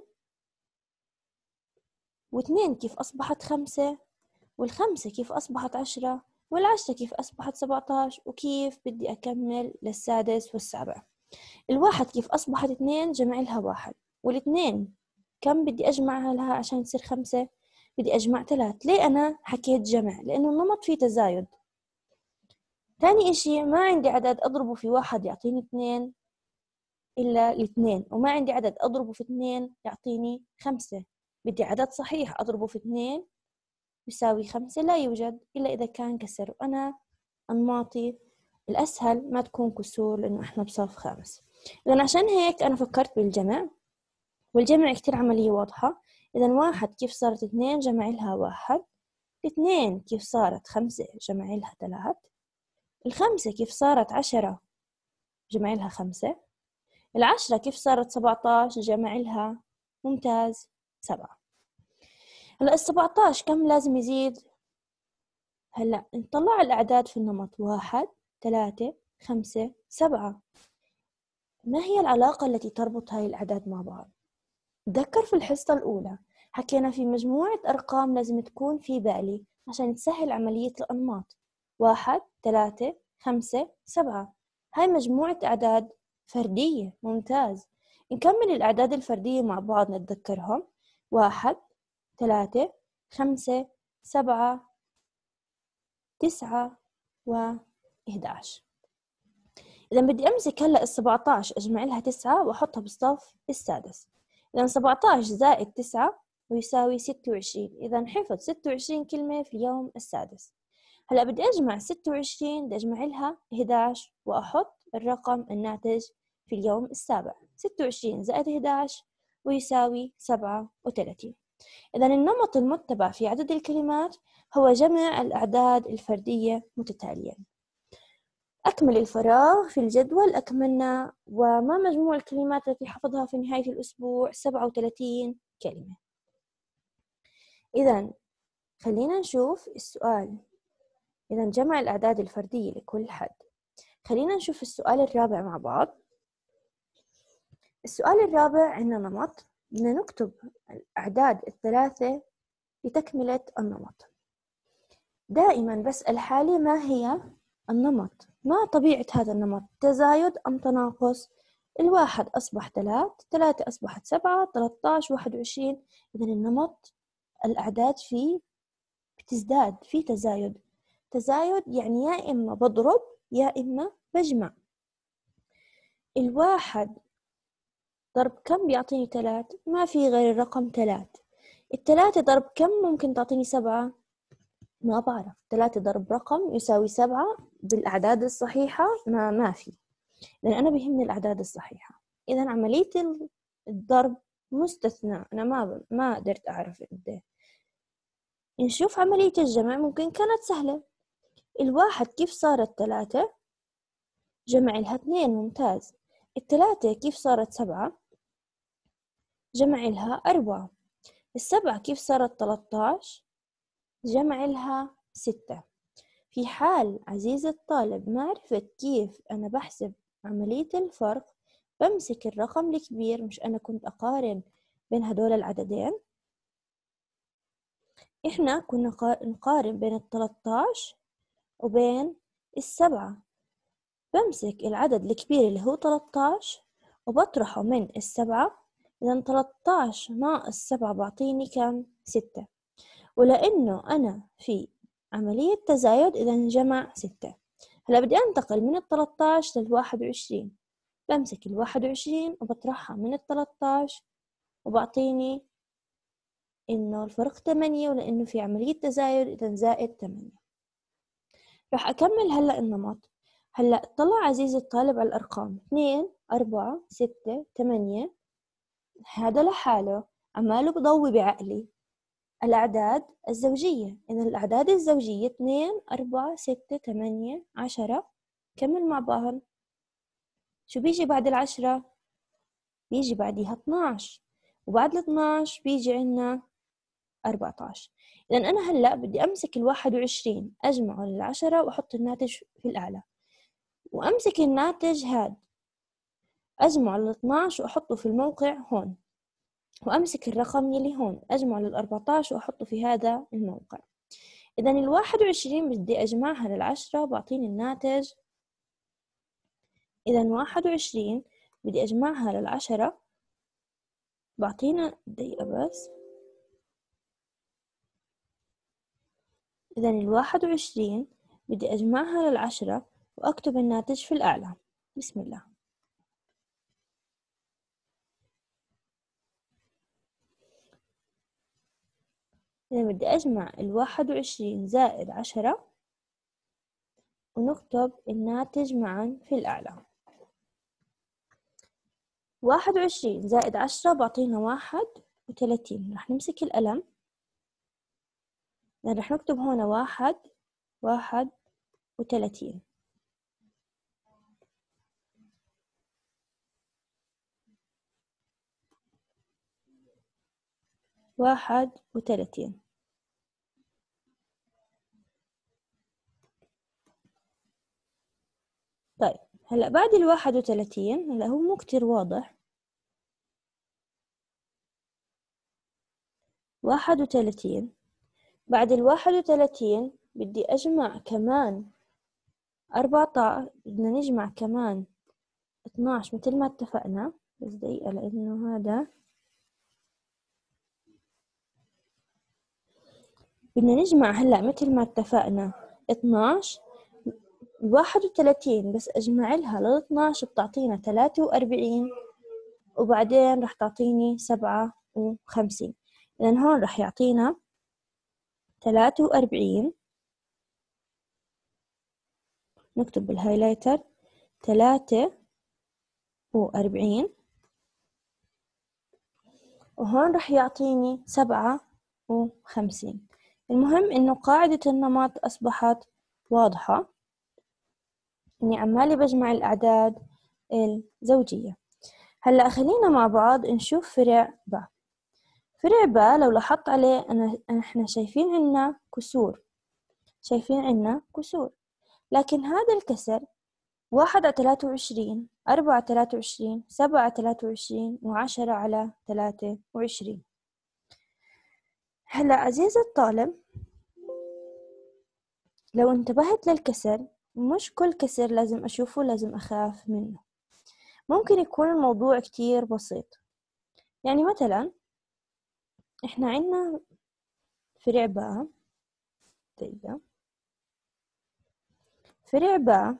واثنين كيف أصبحت خمسة، والخمسة كيف أصبحت عشرة، والعشرة كيف أصبحت سبعة عشر، وكيف بدي أكمل للسادس والسابع. الواحد كيف أصبحت اثنين، جمع لها واحد، والاثنين كم بدي أجمعها لها عشان تصير خمسة؟ بدي أجمع ثلاث. ليه أنا حكيت جمع؟ لأنه النمط فيه تزايد. ثاني إشي، ما عندي عدد أضربه في واحد يعطيني اثنين إلا الاثنين، وما عندي عدد أضربه في اثنين يعطيني خمسة. بدي عدد صحيح أضربه في اثنين يساوي خمسة، لا يوجد إلا إذا كان كسر، وأنا أنماطي الأسهل ما تكون كسور لأنه إحنا بصف خامس. إذن عشان هيك أنا فكرت بالجمع، والجمع كتير عملية واضحة. إذن واحد كيف صارت اثنين، جمع لها واحد. اثنين كيف صارت خمسة، جمع لها ثلاث. الخمسة كيف صارت عشرة، جمع لها خمسة. العشرة كيف صارت سبعة عشر، جمع لها ممتاز سبعة. هلأ السبعة عشر كم لازم يزيد؟ هلأ نطلع الأعداد في النمط، واحد، ثلاثة، خمسة، سبعة. ما هي العلاقة التي تربط هاي الأعداد مع بعض؟ تذكر في الحصة الأولى حكينا في مجموعة أرقام لازم تكون في بالي عشان تسهل عملية الأنماط. واحد، ثلاثة، خمسة، سبعة. هاي مجموعة أعداد فردية. ممتاز. نكمل الأعداد الفردية مع بعض نتذكرهم. واحد، ثلاثة، خمسة، سبعة، تسعة، وإحدى عشر. إذا بدي أمسك هلأ السبعة عشر أجمع لها تسعة وأحطها بالصف السادس. إذا سبعة عشر زائد تسعة ويساوي ستة وعشرين. إذا حفظ ستة وعشرين كلمة في اليوم السادس. هلأ بدي أجمع ستة وعشرين، بدي أجمع لها إحدى عشر وأحط الرقم الناتج في اليوم السابع. ستة وعشرين زائد إحدى عشر ويساوي سبعة وثلاثين. إذا النمط المتبع في عدد الكلمات هو جمع الأعداد الفردية متتالية. أكمل الفراغ في الجدول. أكملنا. وما مجموع الكلمات التي حفظها في نهاية الأسبوع؟ سبعة وثلاثين كلمة. إذن خلينا نشوف السؤال. إذن جمع الأعداد الفردية لكل حد. خلينا نشوف السؤال الرابع مع بعض. السؤال الرابع عندنا نمط، بدنا نكتب الأعداد الثلاثة لتكملة النمط. دائما بسأل حالي ما هي النمط؟ ما طبيعة هذا النمط؟ تزايد أم تناقص؟ الواحد أصبح ثلاث، ثلاثة أصبحت سبعة، ثلاثة عشر، واحد وعشرين. إذن النمط الأعداد فيه بتزداد، في تزايد. تزايد يعني يا إما بضرب يا إما بجمع. الواحد ضرب كم بيعطيني ثلاث؟ ما في غير الرقم ثلاث. الثلاثة ضرب كم ممكن تعطيني سبعة؟ ما بعرف. ثلاثة ضرب رقم يساوي سبعة بالأعداد الصحيحة؟ ما ما في، لأن أنا بيهمني الأعداد الصحيحة. إذا عملية الضرب مستثنى، أنا ما ما قدرت أعرف قد. نشوف عملية الجمع، ممكن كانت سهلة. الواحد كيف صارت ثلاثة؟ جمع لها اثنين. ممتاز. الثلاثة كيف صارت سبعة؟ جمع لها أربعة. السبعة كيف صارت ثلاثة عشر؟ جمع لها ستة. في حال عزيزي الطالب ما عرفت كيف أنا بحسب عملية الفرق، بمسك الرقم الكبير، مش أنا كنت أقارن بين هدول العددين. إحنا كنا نقارن بين الثلاثة عشر وبين السبعة. بمسك العدد الكبير اللي هو ثلاثة عشر وبطرحه من السبعة. إذا ثلاثة عشر ناقص سبعة بعطيني كم؟ ستة. ولأنه أنا في عملية تزايد إذا جمع ستة. هلا بدي أنتقل من الثلاثة عشر للواحد وعشرين. بمسك الواحد وعشرين وبطرحها من الثلاثة عشر وبعطيني إنه الفرق ثمانية، ولأنه في عملية تزايد إذا زائد ثمانية. رح أكمل هلأ النمط. هلأ طلع عزيزي الطالب على الأرقام اثنين، أربعة، ستة، ثمانية. هذا لحاله عماله بضوي بعقلي. الأعداد الزوجية. إذا الأعداد الزوجية اثنين أربعة ستة ثمانية عشرة. كمل مع بعض. شو بيجي بعد العشرة؟ بيجي بعديها اثناعش، وبعد ال اثناعش بيجي عنا أربعة عشر. إذا أنا هلأ بدي أمسك الواحد وعشرين أجمعه للعشرة وأحط الناتج في الأعلى، وأمسك الناتج هاد أجمعه لل اثناعش وأحطه في الموقع هون، وأمسك الرقم يلي هون أجمعه لل أربعة عشر وأحطه في هذا الموقع. إذا الواحد وعشرين بدي أجمعها للعشرة بعطيني الناتج. إذا واحد وعشرين بدي أجمعها للعشرة بعطينا دقيقة بس. إذا الواحد وعشرين بدي أجمعها للعشرة وأكتب الناتج في الأعلى. بسم الله. إذا بدي أجمع الواحد وعشرين زائد عشرة ونكتب الناتج معا في الأعلى. واحد وعشرين زائد عشرة بعطينا واحد وثلاثين. رح نمسك القلم، يعني رح نكتب هنا واحد واحد وثلاثين. واحد وثلاثين. طيب هلأ بعد الواحد وثلاثين، هلأ هو مو كتير واضح. واحد وثلاثين بعد الواحد وثلاثين بدي أجمع كمان أربعة عشر، بدنا نجمع كمان اثناعش مثل ما اتفقنا. بس دقيقة لأنه هذا بدنا نجمع هلأ مثل ما اتفقنا اثناعش. واحد وثلاثين بس أجمع لها لل اثناعش بتعطينا ثلاثة وأربعين، وبعدين رح تعطيني سبعة وخمسين. لأن هون رح يعطينا ثلاثة وأربعين، نكتب بالهايلايتر ثلاثة وأربعين، وهون رح يعطيني سبعة وخمسين. المهم إنه قاعدة النمط أصبحت واضحة، إني عمالي بجمع الأعداد الزوجية. هلأ خلينا مع بعض نشوف فرع باء. فرع باء لو لاحظت عليه أنا إحنا شايفين عنا كسور، شايفين عنا كسور، لكن هذا الكسر واحد على ثلاثة وعشرين، أربعة على ثلاثة وعشرين، سبعة على ثلاثة وعشرين، وعشرة على ثلاثة وعشرين. هلأ عزيزي الطالب، لو انتبهت للكسر، مش كل كسر لازم أشوفه لازم أخاف منه. ممكن يكون الموضوع كتير بسيط. يعني مثلا إحنا عنا فرع باء، دقيقة، فرع باء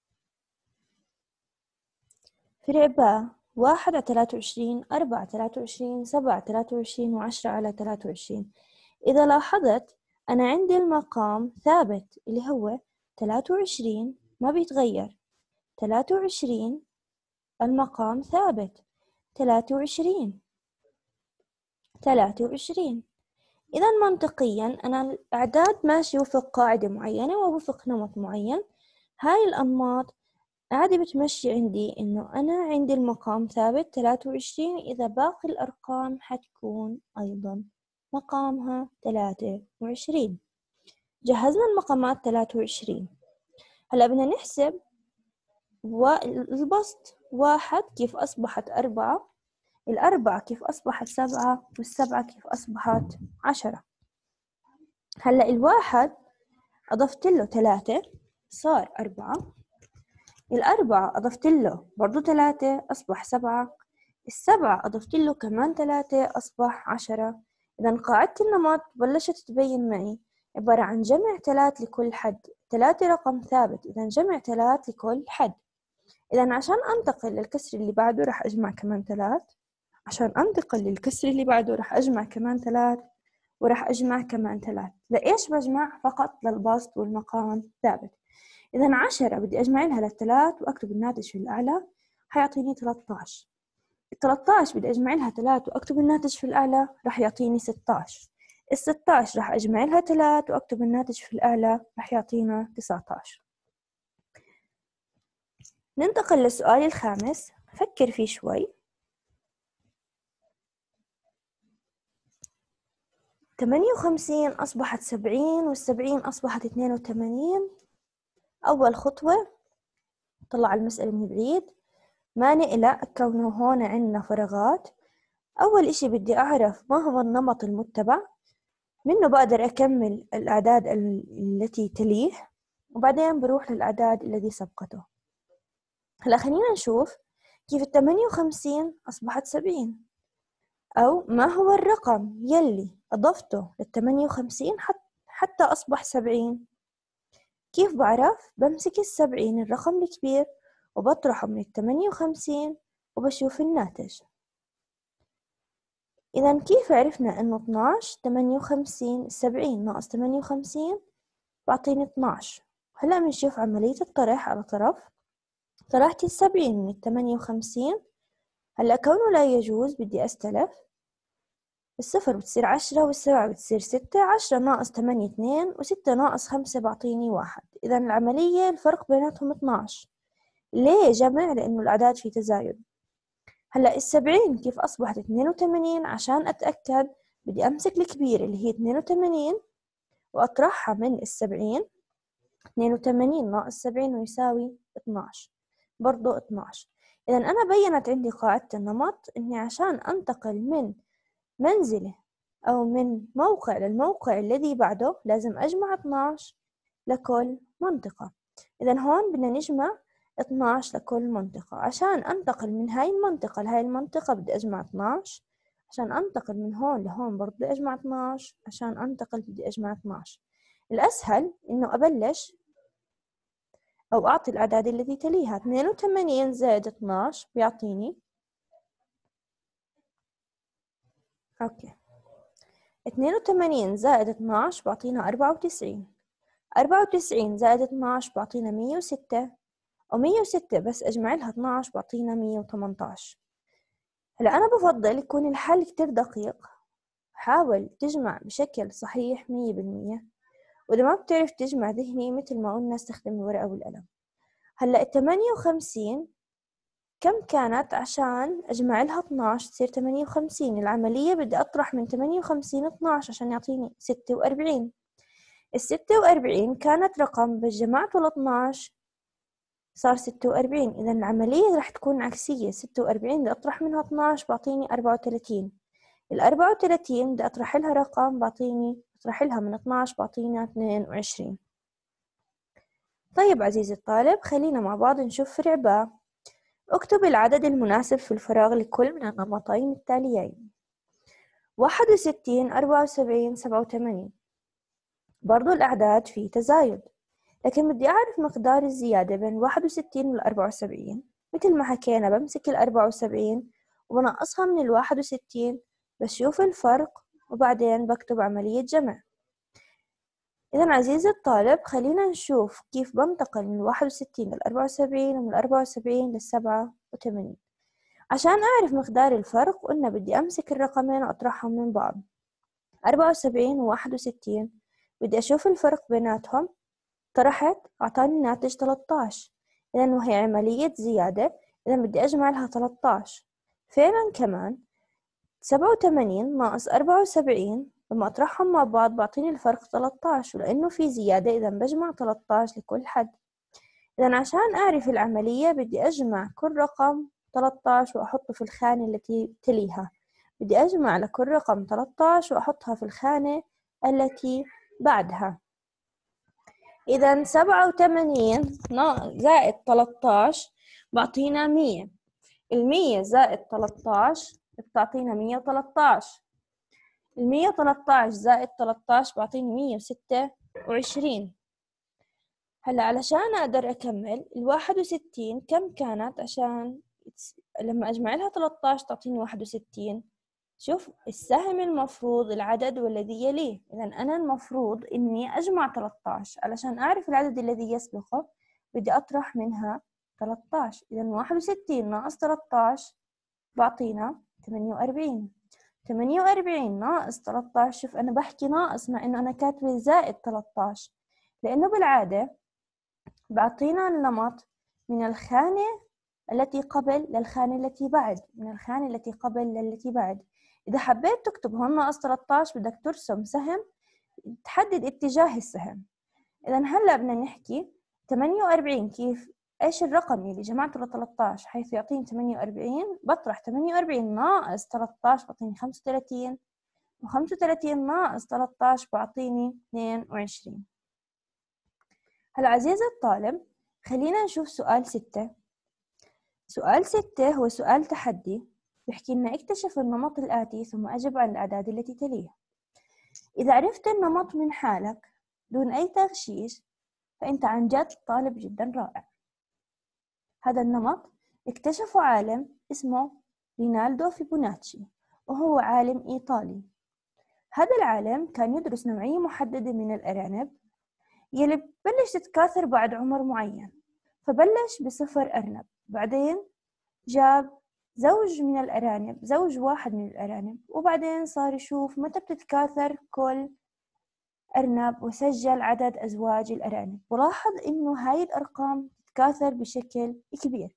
فرع باء واحد على ثلاثة وعشرين، أربعة على ثلاثة وعشرين، سبعة على ثلاثة وعشرين، وعشرة على ثلاثة وعشرين. إذا لاحظت أنا عندي المقام ثابت اللي هو ثلاثة وعشرين ما بيتغير. ثلاثة وعشرين المقام ثابت، ثلاثة وعشرين ثلاثة وعشرين. إذا منطقيا أنا الأعداد ماشي وفق قاعدة معينة ووفق نمط معين. هاي الأنماط عادي بتمشي عندي إنه أنا عندي المقام ثابت ثلاثة وعشرين، إذا باقي الأرقام حتكون أيضا مقامها ثلاثة وعشرين. جهزنا المقامات ثلاثة وعشرين. هلأ بدنا نحسب والبسط. واحد كيف أصبحت أربعة، الأربعة كيف أصبحت سبعة، والسبعة كيف أصبحت عشرة. هلأ الواحد أضفت له ثلاثة صار أربعة، الأربعة أضفت له برضو ثلاثة أصبح سبعة، السبعة أضفت له كمان ثلاثة أصبح عشرة. إذا قاعدة النمط بلشت تبين معي عبارة عن جمع ثلاث لكل حد. ثلاثة رقم ثابت، إذا جمع ثلاث لكل حد. إذا عشان أنتقل للكسر اللي بعده رح أجمع كمان ثلاث، عشان أنتقل للكسر اللي بعده رح أجمع كمان ثلاث، ورح أجمع كمان ثلاث. لإيش بجمع؟ فقط للبسط والمقام ثابت. إذا عشرة بدي أجمع لها للثلاث وأكتب الناتج في الأعلى، حيعطيني ثلاثة عشر. ثلاثة عشر بدي أجمع لها ثلاث وأكتب الناتج في الأعلى، رح يعطيني ستة عشر. الستاش راح أجمع لها ثلاث وأكتب الناتج في الأعلى راح يعطينا تسعتاش. ننتقل للسؤال الخامس، فكر فيه شوي. ثمانية وخمسين أصبحت سبعين والسبعين أصبحت اثنين وثمانين. أول خطوة طلع المسألة من بعيد، ما نقلق كونه هون عندنا فراغات. أول إشي بدي أعرف ما هو النمط المتبع، منه بقدر أكمل الأعداد التي تليه وبعدين بروح للأعداد الذي سبقته. هلا خلينا نشوف كيف الثمانية وخمسين أصبحت سبعين، أو ما هو الرقم يلي أضفته للثمانية وخمسين حتى أصبح سبعين. كيف بعرف؟ بمسك السبعين الرقم الكبير وبطرحه من الثمانية وخمسين وبشوف الناتج. إذا كيف عرفنا إنه اثناش؟ ثمانية وخمسين سبعين ناقص ثمانية وخمسين بعطيني اثناش. هلا بنشوف عملية الطرح على طرف. طرحت السبعين من الثمانية وخمسين. هلا كونه لا يجوز بدي أستلف. الصفر بتصير عشرة والسبعة بتصير ستة. عشرة ناقص ثمانية اثنين وستة ناقص خمسة بعطيني واحد. إذا العملية الفرق بيناتهم اثناش. ليه جمع؟ لأنه الأعداد في تزايد. هلا السبعين كيف أصبحت اثنين وثمانين؟ عشان أتأكد بدي أمسك الكبير اللي هي اثنين وثمانين وأطرحها من السبعين. اثنين وثمانين ناقص سبعين ويساوي اثناش، برضو اثناش. إذا أنا بينت عندي قاعدة النمط إني عشان أنتقل من منزله أو من موقع للموقع الذي بعده لازم أجمع اثناش لكل منطقة. إذا هون بدنا نجمع اثناش لكل منطقة. عشان أنتقل من هاي المنطقة لهاي المنطقة بدي أجمع اثناش. عشان أنتقل من هون لهون برضه بدي أجمع اثناش. عشان أنتقل بدي أجمع اثناش. الأسهل إنه أبلش أو أعطي الأعداد التي تليها. اثنين وثمانين زائد اثناش بيعطيني أوكي اثنين وثمانين زائد اثناش بعطينا أربعة وتسعين. أربعة وتسعين زائد اثناش بعطينا مية وستة، ومية وستة بس أجمع لها اثناش بعطينا مية وثمنتاش. هلا أنا بفضل يكون الحل كتير دقيق. حاول تجمع بشكل صحيح مية بالمية، وإذا ما بتعرف تجمع ذهني مثل ما قلنا استخدم الورقة والقلم. هلا الثمانية وخمسين كم كانت؟ عشان أجمع لها اثناش تصير ثمانية وخمسين. العملية بدي أطرح من ثمانية وخمسين اثناش عشان يعطيني ستة وأربعين. الستة وأربعين كانت رقم بس جمعته لاثناش صار ستة وأربعين. إذا العملية رح تكون عكسية. ستة وأربعين بدي أطرح منها اثناش بعطيني أربعة وثلاثين. الأربعة وثلاثين بدي أطرح لها رقم بعطيني أطرح لها من اثناش بعطينا اثنين وعشرين. طيب عزيزي الطالب، خلينا مع بعض نشوف فرع باء. اكتب العدد المناسب في الفراغ لكل من النمطين التاليين. واحد وستين أربعة وسبعين سبعة وثمانين. برضو الأعداد في تزايد، لكن بدي أعرف مقدار الزيادة بين واحد وستين والأربعة وسبعين. مثل ما حكينا بمسك الأربعة وسبعين وبنقصها من الواحد وستين بشوف الفرق وبعدين بكتب عملية جمع. إذا عزيزي الطالب خلينا نشوف كيف بنتقل من واحد وستين للأربعة وسبعين ومن الأربعة وسبعين للسبعة وثمانين. عشان أعرف مقدار الفرق قلنا بدي أمسك الرقمين وأطرحهم من بعض. أربعة وسبعين وواحد وستين بدي أشوف الفرق بيناتهم. طرحت أعطاني ناتج ثلاثطاش. إذا وهي عملية زيادة، إذا بدي أجمع لها ثلاثطاش. فعلا كمان سبعة وثمانين ناقص أربعة وسبعين لما أطرحهم مع بعض بعطيني الفرق ثلاثطاش، ولأنه في زيادة إذا بجمع ثلاثطاش لكل حد. إذا عشان أعرف العملية بدي أجمع كل رقم ثلاثطاش وأحطه في الخانة التي تليها. بدي أجمع لكل رقم ثلاثطاش وأحطها في الخانة التي بعدها. إذا سبعة وثمانين زائد ثلاثطاش بعطينا مية. المية زائد ثلاثطاش بتعطينا مية وثلاثطاش. المية وثلاثطاش زائد ثلاثطاش بعطيني مية وستة وعشرين. هلا علشان أقدر أكمل الواحد وستين كم كانت؟ عشان لما أجمع لها ثلاثطاش تعطيني واحد وستين. شوف السهم المفروض العدد والذي يليه. إذا أنا المفروض إني أجمع ثلاثطاش. علشان أعرف العدد الذي يسبقه بدي أطرح منها ثلاثطاش. إذا واحد وستين ناقص ثلاثطاش بعطينا ثمانية وأربعين. ثمانية وأربعين ناقص ثلاثة عشر، شوف أنا بحكي ناقص مع إنه أنا كاتبة زائد ثلاثة عشر، لأنه بالعادة بعطينا النمط من الخانة التي قبل للخانة التي بعد، من الخانة التي قبل للتي بعد. إذا حبيت تكتب هون ناقص ثلاثة عشر بدك ترسم سهم تحدد اتجاه السهم. إذا هلا بدنا نحكي ثمانية وأربعين كيف، إيش الرقم اللي جمعته ل ثلاثة عشر حيث يعطيني ثمانية وأربعين، بطرح ثمانية وأربعين ناقص ثلاثة عشر بعطيني خمسة وثلاثين، وخمسة وثلاثين ناقص ثلاثة عشر بعطيني اثنين وعشرين. هلا عزيزي الطالب خلينا نشوف سؤال ستة. سؤال ستة هو سؤال تحدي بيحكي لنا اكتشف النمط الآتي ثم أجب عن الأعداد التي تليها. إذا عرفت النمط من حالك دون أي تغشيش فأنت عن جد طالب جدا رائع. هذا النمط اكتشفه عالم اسمه رينالدو فيبوناتشي، وهو عالم إيطالي. هذا العالم كان يدرس نوعية محددة من الأرانب يلي ببلش تتكاثر بعد عمر معين، فبلش بصفر أرنب، بعدين جاب زوج من الأرانب، زوج واحد من الأرانب، وبعدين صار يشوف متى بتتكاثر كل أرنب وسجل عدد أزواج الأرانب، ولاحظ إنه هاي الأرقام تتكاثر بشكل كبير.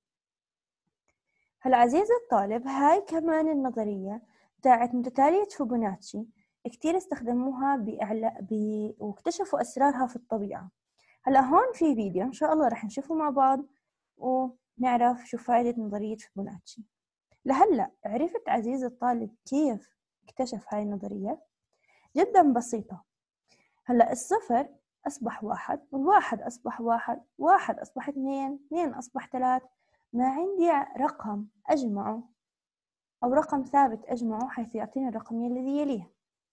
هلا عزيزي الطالب هاي كمان النظرية بتاعت متتالية فيبوناتشي كتير استخدموها بإعلاء ب... واكتشفوا أسرارها في الطبيعة. هلا هون في فيديو إن شاء الله رح نشوفه مع بعض ونعرف شو فائدة نظرية فيبوناتشي. لهلا عرفت عزيزي الطالب كيف اكتشف هاي النظرية؟ جدا بسيطة. هلا الصفر أصبح واحد، والواحد أصبح واحد، واحد أصبح اثنين، اثنين أصبح ثلاث. ما عندي رقم أجمعه أو رقم ثابت أجمعه حيث يعطيني الرقم الذي يليه،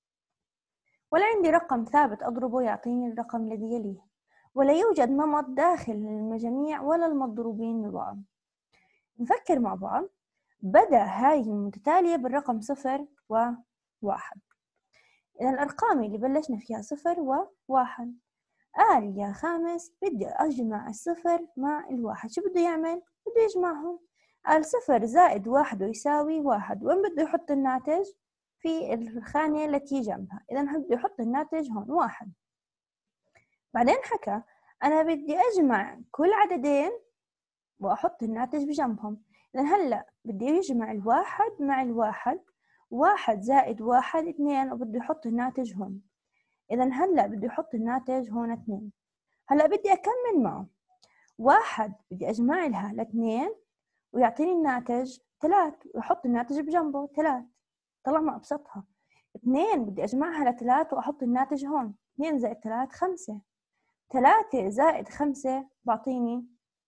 ولا عندي رقم ثابت أضربه يعطيني الرقم الذي يليه، ولا يوجد نمط داخل المجاميع ولا المضروبين ببعض. نفكر مع بعض. بدأ هاي المتتالية بالرقم صفر وواحد، إذا الأرقام اللي بلشنا فيها صفر وواحد. قال يا خامس بدي أجمع الصفر مع الواحد، شو بده يعمل؟ بده يجمعهم. قال صفر زائد واحد يساوي واحد، وين بده يحط الناتج؟ في الخانة التي جنبها، إذا بده يحط الناتج هون واحد. بعدين حكى أنا بدي أجمع كل عددين وأحط الناتج بجنبهم، إذا هلأ بدي يجمع الواحد مع الواحد، واحد زائد واحد اثنين، وبده يحط الناتج هون، إذا هلأ بدي أحط الناتج هون اثنين. هلأ بدي أكمل معه، واحد بدي أجمع لها لاثنين ويعطيني الناتج ثلاث، وأحط الناتج بجنبه ثلاث. طلع ما أبسطها. اثنين بدي أجمعها لثلاث وأحط الناتج هون، اثنين زائد ثلاث خمسة، ثلاثة زائد خمسة بعطيني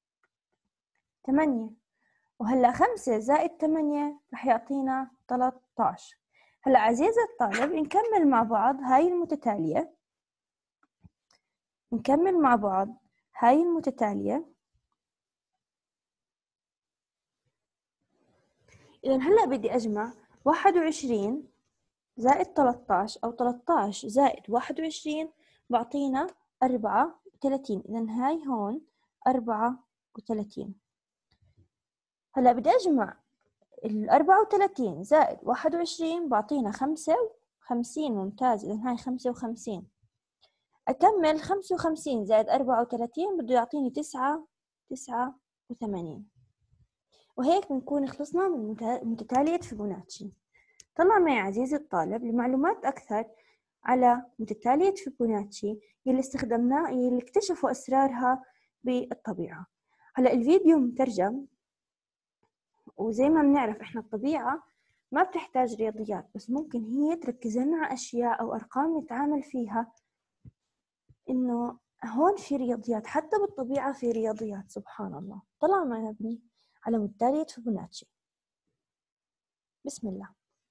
ثمانية، وهلأ خمسة زائد ثمانية رح يعطينا ثلاثة عشر. هلأ عزيزي الطالب نكمل مع بعض هاي المتتالية، نكمل مع بعض هاي المتتالية. إذا هلأ بدي أجمع واحد وعشرين زائد ثلاثة عشر أو ثلاثة عشر زائد واحد وعشرين بعطينا أربعة وثلاثين، إذا هاي هون أربعة وثلاثين. هلأ بدي أجمع الأربعة وثلاثين زائد واحد وعشرين بعطينا خمسة وخمسين، ممتاز، إذا هاي خمسة وخمسين. أكمل خمسة وخمسين زائد أربعة وثلاثين بده يعطيني تسعة، تسعة وثمانين. وهيك بنكون خلصنا من متتالية فيبوناتشي. طلع معي عزيزي الطالب لمعلومات أكثر على متتالية فيبوناتشي يلي استخدمناه يلي اكتشفوا أسرارها بالطبيعة. هلأ الفيديو مترجم، وزي ما بنعرف إحنا الطبيعة ما بتحتاج رياضيات، بس ممكن هي تركز لنا على أشياء أو أرقام نتعامل فيها، إنه هون في رياضيات، حتى بالطبيعة في رياضيات، سبحان الله. طلع معنا ابني على متتالية فيبوناتشي. بسم الله.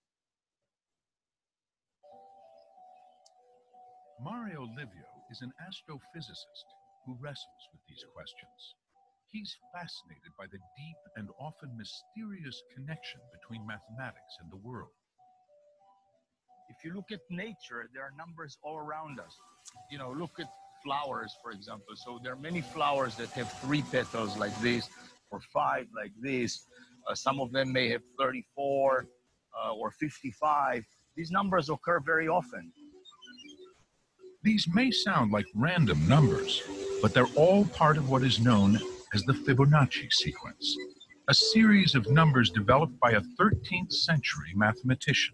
Mario Livio is an astrophysicist who wrestles with these questions. He's fascinated by the deep and often mysterious connection between mathematics and the world. If you look at nature, there are numbers all around us. You know, look at flowers, for example. So there are many flowers that have three petals like this, or five like this. Uh, some of them may have thirty-four. uh, or fifty-five. These numbers occur very often. These may sound like random numbers, but they're all part of what is known as the Fibonacci sequence, a series of numbers developed by a thirteenth century mathematician.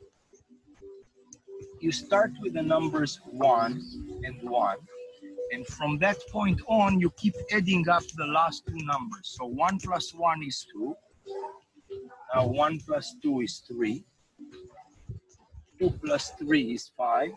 You start with the numbers one and one, and from that point on, you keep adding up the last two numbers. So one plus one is two. Now one plus two is three. two plus three is five.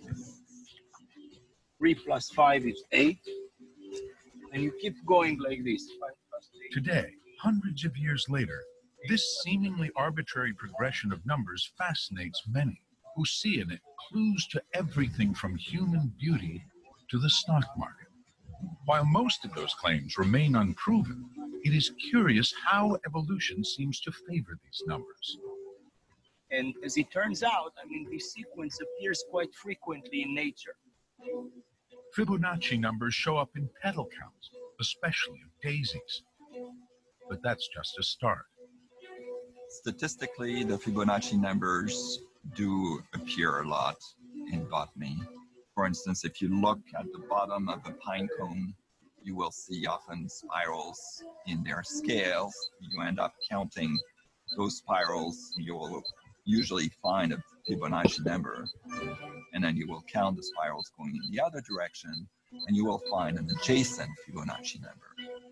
three plus five is eight. And you keep going like this. five plus eight. Today, hundreds of years later, this seemingly arbitrary progression of numbers fascinates many, who see in it clues to everything from human beauty to the stock market. While most of those claims remain unproven, it is curious how evolution seems to favor these numbers. And as it turns out, I mean, this sequence appears quite frequently in nature. Fibonacci numbers show up in petal counts, especially of daisies. But that's just a start. Statistically, the Fibonacci numbers do appear a lot in botany. For instance, if you look at the bottom of a pine cone, you will see often spirals in their scales. You end up counting those spirals. You will usually find a Fibonacci number, and then you will count the spirals going in the other direction, and you will find an adjacent Fibonacci number.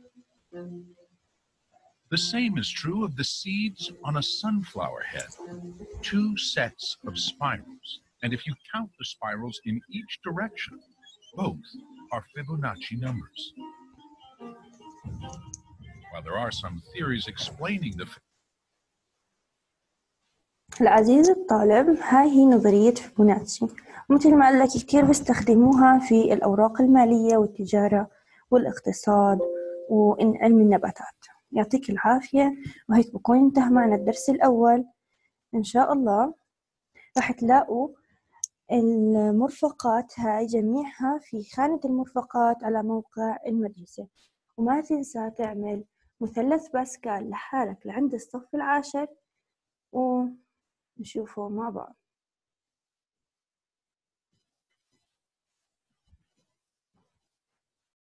The same is true of the seeds on a sunflower head, two sets of spirals. And if you count the spirals in each direction, both are Fibonacci numbers. While there are some theories explaining the العزيز الطالب، هاي هي نظرية فيبوناتشي، مثل ما قال لك كتير بيستخدموها في الأوراق المالية والتجارة والاقتصاد وعلم النباتات. يعطيك العافية، وهيك بكون انتهى معنا الدرس الأول. إن شاء الله راح تلاقوا المرفقات هاي جميعها في خانة المرفقات على موقع المدرسة، وما تنسى تعمل مثلث باسكال لحالك لعند الصف العاشر ونشوفه مع بعض.